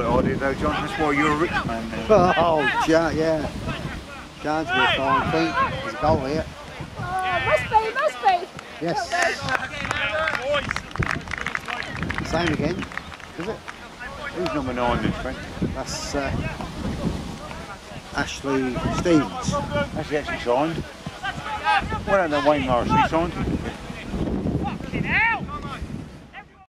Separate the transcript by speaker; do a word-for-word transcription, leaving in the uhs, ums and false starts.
Speaker 1: right idea though, John. That's why you're a rich man now.
Speaker 2: Oh, John, yeah. John's been a fine thing. There's a goal here.
Speaker 3: Oh, must be, must be.
Speaker 2: Yes. Same again, is it?
Speaker 1: Who's number nine then, Frank?
Speaker 2: That's uh, Ashley Stevens.
Speaker 1: Has he actually signed? Well, no, Wayne Morris, he signed.